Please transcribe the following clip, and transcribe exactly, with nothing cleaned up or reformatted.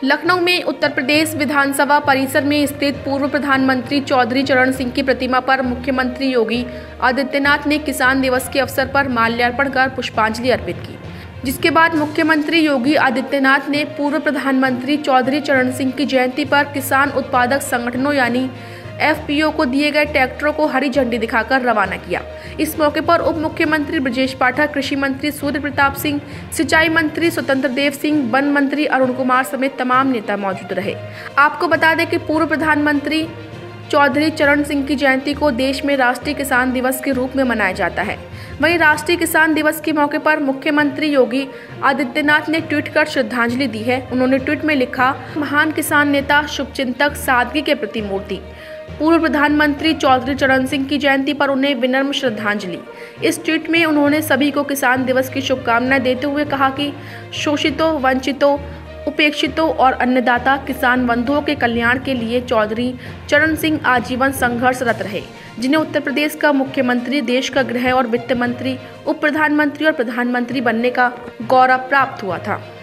लखनऊ में उत्तर प्रदेश विधानसभा परिसर में स्थित पूर्व प्रधानमंत्री चौधरी चरण सिंह की प्रतिमा पर मुख्यमंत्री योगी आदित्यनाथ ने किसान दिवस के अवसर पर माल्यार्पण कर पुष्पांजलि अर्पित की, जिसके बाद मुख्यमंत्री योगी आदित्यनाथ ने पूर्व प्रधानमंत्री चौधरी चरण सिंह की जयंती पर किसान उत्पादक संगठनों यानी एफ पी ओ को दिए गए ट्रैक्टरों को हरी झंडी दिखाकर रवाना किया। इस मौके पर उप मुख्यमंत्री ब्रजेश पाठक, कृषि मंत्री सूर्य प्रताप सिंह, सिंचाई मंत्री स्वतंत्र देव सिंह, वन मंत्री अरुण कुमार समेत तमाम नेता मौजूद रहे। आपको बता दें कि पूर्व प्रधानमंत्री चौधरी चरण सिंह की जयंती को देश में राष्ट्रीय किसान दिवस के रूप में मनाया जाता है। वहीं राष्ट्रीय किसान दिवस के मौके पर मुख्यमंत्री योगी आदित्यनाथ ने ट्वीट कर श्रद्धांजलि दी है। उन्होंने ट्वीट में लिखा, महान किसान नेता, शुभचिंतक, सादगी के प्रतिमूर्ति पूर्व प्रधानमंत्री चौधरी चरण सिंह की जयंती पर उन्हें विनम्र श्रद्धांजलि। इस ट्वीट में उन्होंने सभी को किसान दिवस की शुभकामनाएं देते हुए कहा कि शोषितों, वंचितों, उपेक्षितों और अन्नदाता किसान बंधुओं के कल्याण के लिए चौधरी चरण सिंह आजीवन संघर्षरत रहे, जिन्हें उत्तर प्रदेश का मुख्यमंत्री, देश का गृह और वित्त मंत्री, उप प्रधानमंत्री और प्रधानमंत्री बनने का गौरव प्राप्त हुआ था।